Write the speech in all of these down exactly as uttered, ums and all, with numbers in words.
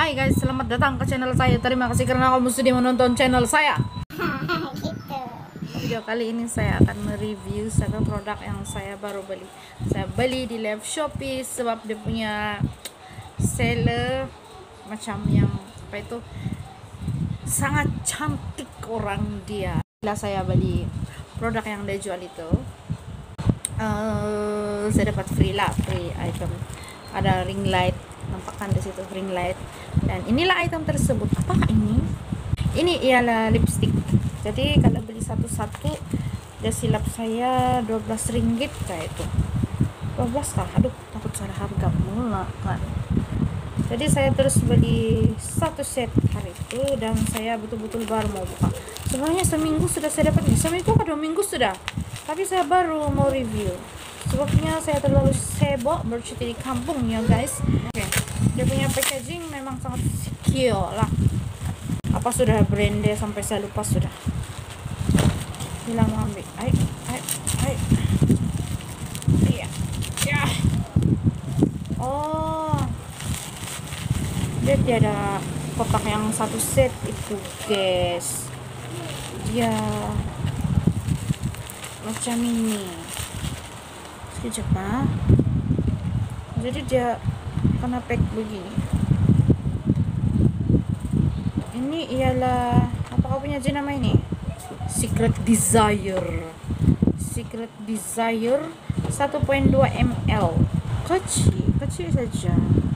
Hai guys, selamat datang ke channel saya. Terima kasih karena kamu sudah menonton channel saya. Video kali ini saya akan mereview satu produk yang saya baru beli. Saya beli di live Shopee sebab dia punya seller macam yang apa itu sangat cantik orang dia. Bila saya beli produk yang dia jual itu, uh, saya dapat free lah, free item. Ada ring light, nampakkan di situ ring light. Dan inilah item tersebut. Apakah ini? Ini ialah lipstick. Jadi kalau beli satu-satu, dia silap saya dua belas ringgit kayak itu. dua belas kah? Aduh, takut salah harga mula kan. Jadi saya terus beli satu set hari itu dan saya betul-betul baru mau buka. Sebenarnya seminggu sudah saya dapat, seminggu atau dua minggu sudah. Tapi saya baru mau review. Sebabnya saya terlalu sibuk bercuti di kampung ya guys. Oke, dia punya packaging memang sangat secure lah. Apa sudah brandnya sampai saya lupa sudah. Bilang mau ambil. Ayo, ayo, ayo. Iya, ya. Oh, dia tiada kotak yang satu set itu guys. Dia macam ini. Sekejap ah. Jadi dia kena pack begini. Ini ialah apa kau punya je nama ini? Secret Desire. Secret Desire satu koma dua mililiter. Kecil, kecil saja.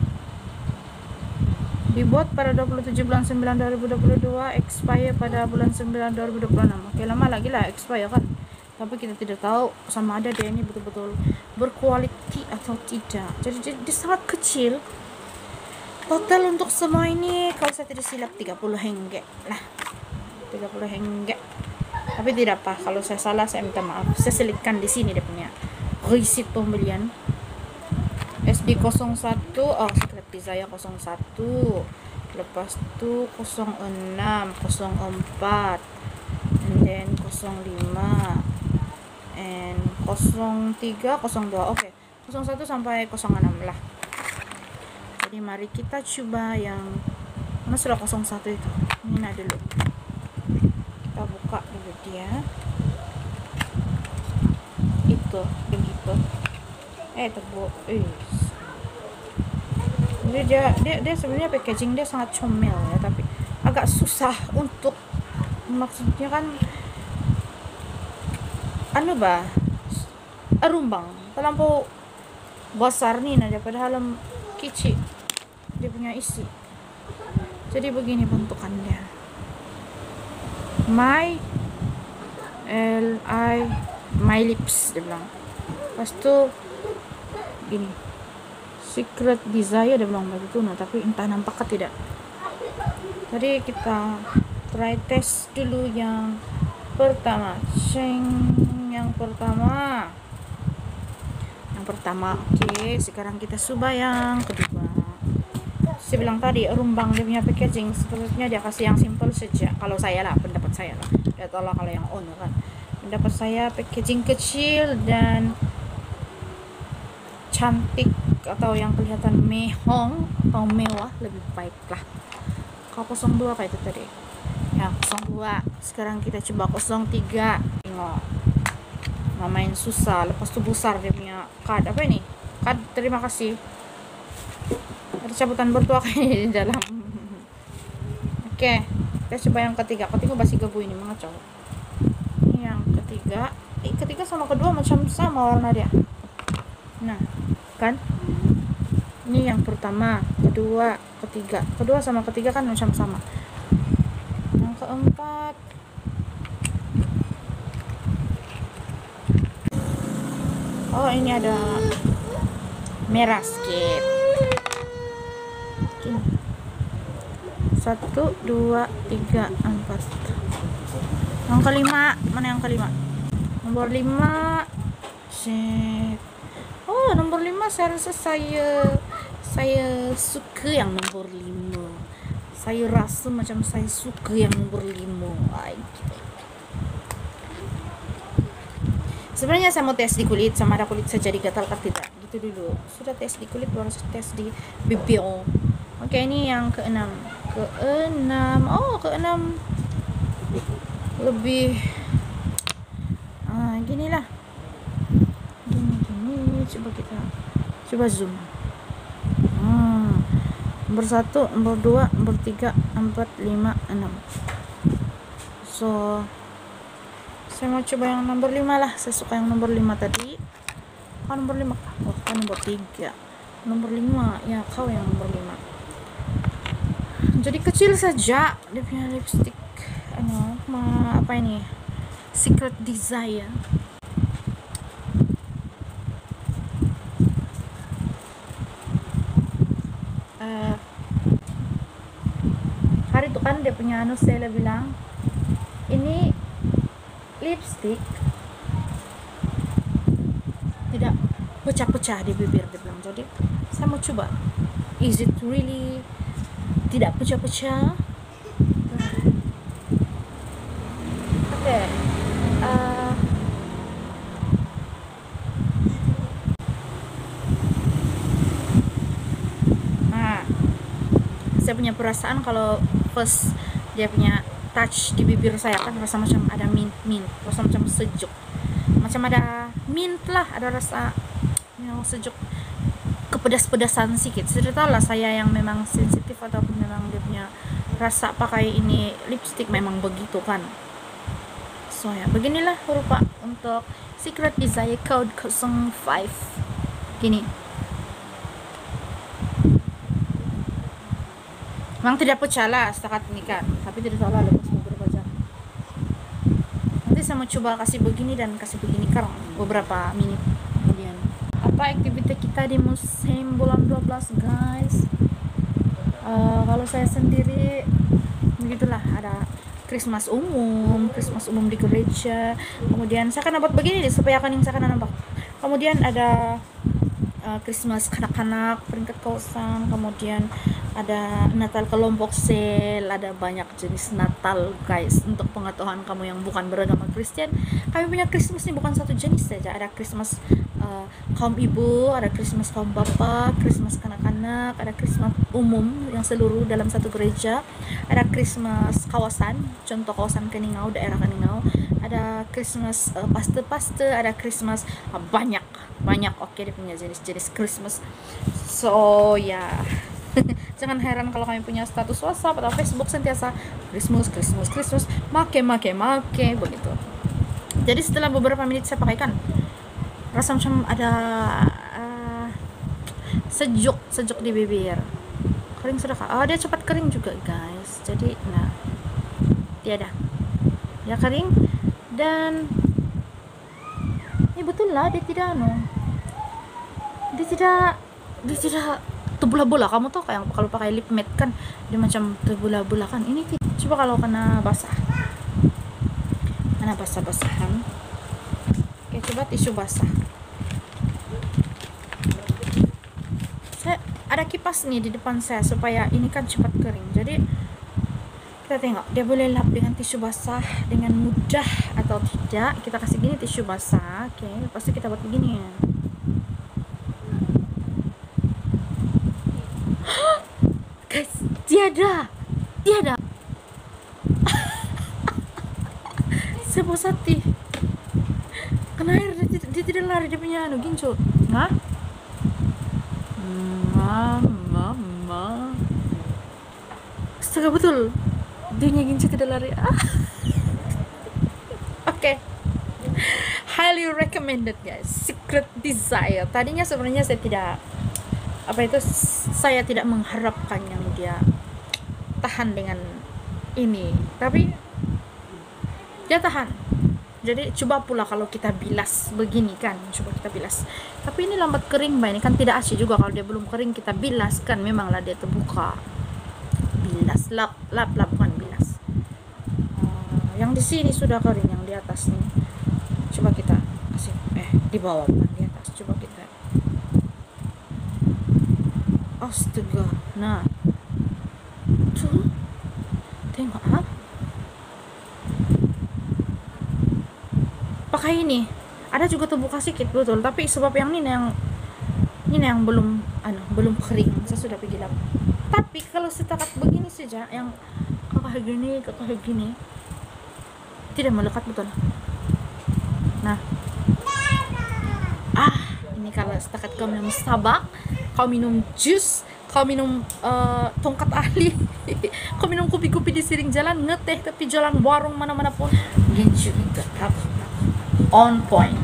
Dibuat pada dua puluh tujuh bulan sembilan dua ribu dua puluh dua, expire pada bulan sembilan dua ribu dua puluh enam. Oke, lama lagi lah expire kan. Tapi kita tidak tahu sama ada dia ini betul-betul berkualiti atau tidak. Jadi dia, dia sangat kecil. Total untuk semua ini kalau saya tidak silap tiga puluh ringgit lah. tiga puluh ringgit. Tapi tidak apa, kalau saya salah saya minta maaf. Saya selipkan di sini dia punya receipt pembelian. S D nol satu, oh Secret Desire nol satu. Lepas tu nol enam, nol empat, and then nol lima, and nol tiga, nol dua. Oke, okay. nol satu sampai nol enam lah. Jadi mari kita coba yang mana sudah nol satu itu. Ini nah dulu. Kita buka dulu dia. Itu begitu. Eh tebu. Eh. Jadi dia dia, dia sebenarnya packaging dia sangat comel ya, tapi agak susah untuk, maksudnya kan anu bah rumbang terlampau besar nih nah daripada dalam kecil dia punya isi. Jadi begini bentukannya. My L I My Lips dia bilang. Lepas tu gini, Secret Desire dia bilang begitu nah, tapi entah nampakkah tidak. Jadi kita try test dulu yang pertama. Sheng, yang pertama. Yang pertama, oke. Okay. Sekarang kita coba yang kedua. Saya bilang tadi rumbang dia punya packaging. Sepertinya dia kasih yang simple saja. Kalau saya lah, pendapat saya lah. Ya tolong kalau yang owner kan. Pendapat saya packaging kecil dan cantik atau yang kelihatan mehong atau mewah lebih baik lah. Kalau nol dua kayak itu tadi. Ya nol dua. Sekarang kita coba nol tiga. Tengok. Main susah. Lepas tu besar dia punya card. Apa ini? Card terima kasih. Ada cabutan bertuah kayaknya di dalam. Oke, okay. Kita coba yang ketiga. Ketiga basi gabu ini mengacau. Ini yang ketiga. Eh, ketiga sama kedua macam sama warna dia. Nah, kan? Ini yang pertama, kedua, ketiga. Kedua sama ketiga kan macam sama. Yang keempat. Oh, ini ada merah sedikit. Gini. Satu, dua, tiga, empat. Yang kelima, mana yang kelima? Nomor lima. Shit. Oh, nomor lima saya rasa saya saya suka yang nomor lima. Saya rasa macam saya suka yang nomor lima. Ay. Sebenarnya saya mau tes di kulit, sama ada kulit saya jadi gatal atau tidak. Gitu dulu. Sudah tes di kulit, baru tes di bibir. Oke, ini yang keenam. Keenam. Oh, keenam lebih ah, gini lah. Gini gini. Coba kita coba zoom. Hmm. Nomor satu, nomor dua, nomor tiga, empat, lima, enam. So, saya mau coba yang nomor lima lah. Saya suka yang nomor lima tadi. Oh, nomor lima. Oh, kan nomor tiga. Nomor lima. Ya, kau yang nomor lima. Jadi kecil saja dia punya lipstick. Ano, ma, apa ini? Secret Desire. Uh, hari itu kan dia punya anu, Stella bilang ini lipstick tidak pecah-pecah di bibir, dia bilang. Jadi saya mau coba, is it really tidak pecah-pecah? Oke, okay. uh, nah saya punya perasaan kalau first dia punya touch di bibir saya kan rasa macam ada mint mint, rasa macam sejuk, macam ada mint lah, ada rasa yang sejuk, kepedas-pedasan sedikit. Sudah tahu lah saya yang memang sensitif ataupun memang dia punya rasa pakai ini lipstick memang begitu kan. So ya, beginilah rupa untuk Secret Desire Code nol lima. Gini. Memang tidak pecah lah setakat ini kan, tapi tidak salah lepas beberapa jam. Nanti saya mau coba kasih begini dan kasih begini kan beberapa menit kemudian. Apa aktivitas kita di musim bulan dua belas, guys? Uh, kalau saya sendiri begitulah, ada Christmas umum, Christmas umum di gereja. Kemudian saya akan dapat begini supaya akan saya akan nampak. Kemudian ada uh, Christmas kanak-kanak peringkat kosan. Kemudian ada Natal kelompok sel, ada banyak jenis Natal, guys. Untuk pengetahuan kamu yang bukan beragama Kristen, kami punya Christmas ini bukan satu jenis saja. Ada Christmas uh, kaum ibu, ada Christmas kaum bapak, Christmas kanak-kanak, ada Christmas umum yang seluruh dalam satu gereja, ada Christmas kawasan, contoh kawasan Keningau, daerah Keningau, ada Christmas uh, paste-paste, ada Christmas uh, banyak banyak oke okay, dia punya jenis-jenis Christmas. So ya yeah. Jangan heran kalau kami punya status WhatsApp atau Facebook sentiasa Christmas, Christmas, Christmas, make, make, make, begitu. Jadi setelah beberapa menit saya pakaikan, rasa macam ada uh, sejuk, sejuk di bibir. Kering sudah kah? Oh, dia cepat kering juga, guys. Jadi, nah, tiada. Dia kering dan ini betul lah, dia tidak anu. Dia tidak, dia tidak terbelah-belah. Kamu tahu kayak kalau pakai lip matte kan dia macam terbelah-belah kan. Ini coba kalau kena basah, kena basah-basahan. Oke, coba tisu basah. Saya ada kipas nih di depan saya supaya ini kan cepat kering. Jadi kita tengok dia boleh lap dengan tisu basah dengan mudah atau tidak. Kita kasih gini tisu basah. Oke, lepas itu kita buat begini ya. Guys, tiada, tiada. Saya puas hati. Kena air, dia, dia tidak lari, dia punya anu gincu. Hah? Mama, mama. Astaga, betul. Dia punya gincu tidak lari. Ah. Oke. Okay. Highly recommended, guys. Secret Desire. Tadinya sebenarnya saya tidak apa itu saya tidak mengharapkan yang dia tahan dengan ini, tapi dia tahan. Jadi coba pula kalau kita bilas begini kan, coba kita bilas, tapi ini lambat kering, Mbak. Ini kan tidak asyik juga kalau dia belum kering kita bilas kan, memanglah dia terbuka. Bilas, lap, lap, lap kan bilas. Uh, yang di sini sudah kering, yang di atas nih. Coba kita kasih, eh di bawah bukan di atas. Coba kita. Astaga, nah tuh tengok ah, pakai ini ada juga terbuka sedikit betul, tapi sebab yang ini yang ini yang belum anu belum kering, saya sudah pergi lap tap Tapi kalau setakat begini saja, yang kakak gini, kakak gini, tidak melekat betul. Nah, ah, ini kalau setakat kau minum Starbucks, kau minum jus, kau minum uh, tongkat ahli, kau minum kopi-kopi di siring jalan, ngeteh tapi jalan warung mana-mana pun, genju tetap on point.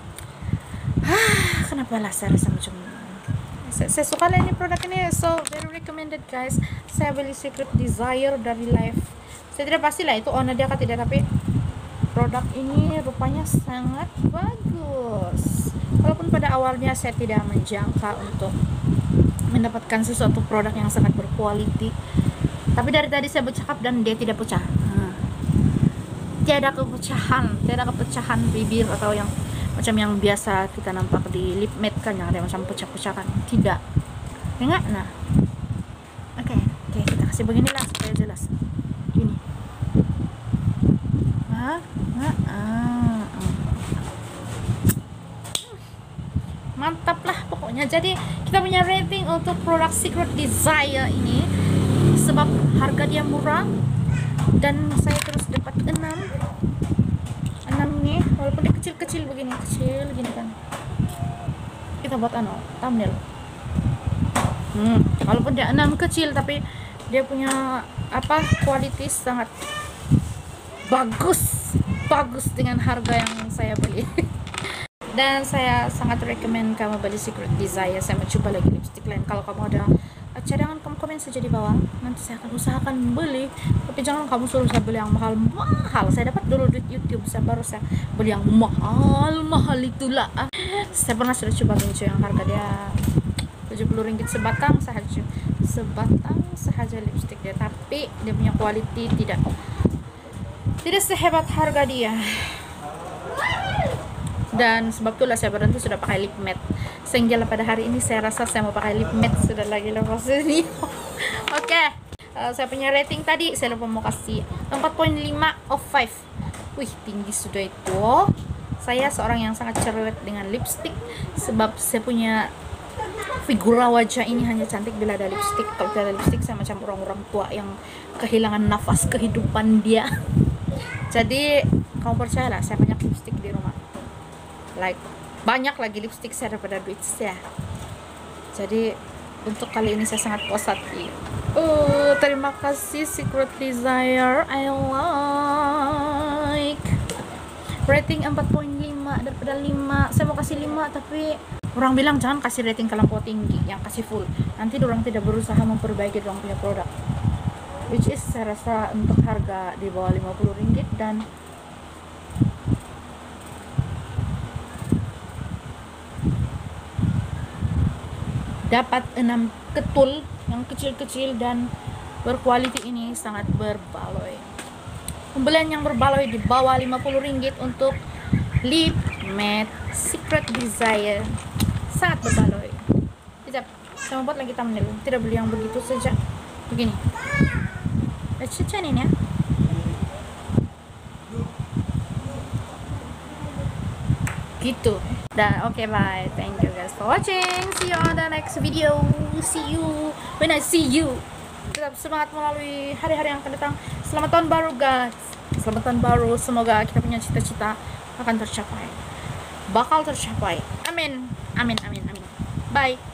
Ah, kenapa lah saya rasa macam saya, saya suka lah ini produk ini, so very recommended guys. Saya beli Secret Desire dari Life. Saya tidak pasti lah itu owner dia atau tidak, tapi produk ini rupanya sangat bagus. Walaupun pada awalnya saya tidak menjangka untuk mendapatkan sesuatu produk yang sangat berkualiti, tapi dari tadi saya bercakap dan dia tidak pecah. Hmm. Tiada kepecahan, tiada kepecahan bibir atau yang macam yang biasa kita nampak di lip matte kan, yang ada macam pecah-pecahan. Tidak. Enggak, nah. Oke, okay. Oke, okay, kita kasih beginilah supaya jelas. Ini. Ah, ah, ah. Mantap lah pokoknya. Jadi kita punya rating untuk produk Secret Desire ini sebab harga dia murah dan saya terus dapat enam enam nih, walaupun dia kecil-kecil begini, kecil gini kan. Kita buat ano thumbnail. Hmm, walaupun dia enam kecil tapi dia punya apa kualitas sangat bagus, bagus dengan harga yang saya beli. Dan saya sangat rekomen kamu beli Secret Desire. Saya mau coba lagi lipstick lain. Kalau kamu ada cadangan, kamu komen saja di bawah. Nanti saya akan usahakan beli. Tapi jangan kamu suruh saya beli yang mahal-mahal. Saya dapat dulu duit YouTube, saya baru saya beli yang mahal-mahal itulah. Saya pernah sudah coba beli yang harga dia tujuh puluh ringgit sebatang sahaja. Sebatang sahaja lipstick dia, tapi dia punya quality tidak tidak sehebat harga dia. Dan sebab itulah saya berhenti sudah pakai lip matte. Sehingga pada hari ini saya rasa saya mau pakai lip matte sudah lagi lepas ini. Oke, okay. uh, saya punya rating tadi saya lupa mau kasih empat koma lima of lima. Wih, tinggi sudah itu. Saya seorang yang sangat cerewet dengan lipstick sebab saya punya figura wajah ini hanya cantik bila ada lipstick. Kalau tidak ada lipstick saya macam orang-orang tua yang kehilangan nafas kehidupan dia. Jadi kamu percayalah, saya banyak lipstick di rumah. Like banyak lagi lipstick saya daripada duit saya. Jadi untuk kali ini saya sangat puas hati. Oh, terima kasih Secret Desire. I like. Rating empat koma lima daripada lima. Saya mau kasih lima tapi orang bilang jangan kasih rating terlampau tinggi, yang kasih full. Nanti orang tidak berusaha memperbaiki orang punya produk. Which is saya rasa untuk harga di bawah lima puluh ringgit dan dapat enam ketul yang kecil-kecil dan berkualiti ini sangat berbaloi. Pembelian yang berbaloi di bawah lima puluh ringgit untuk lip matte Secret Desire sangat berbaloi. Sekejap, saya membuat lagi thumbnail. Tidak beli yang begitu saja. Begini. Cecanin ya. Gitu. Dan oke, okay, bye. Thank you guys for watching. See you on the next video. See you when I see you. Tetap semangat melalui hari-hari yang akan datang. Selamat tahun baru guys. Selamat tahun baru. Semoga kita punya cita-cita akan tercapai. Bakal tercapai. Amin. Amin, amin, amin. Bye.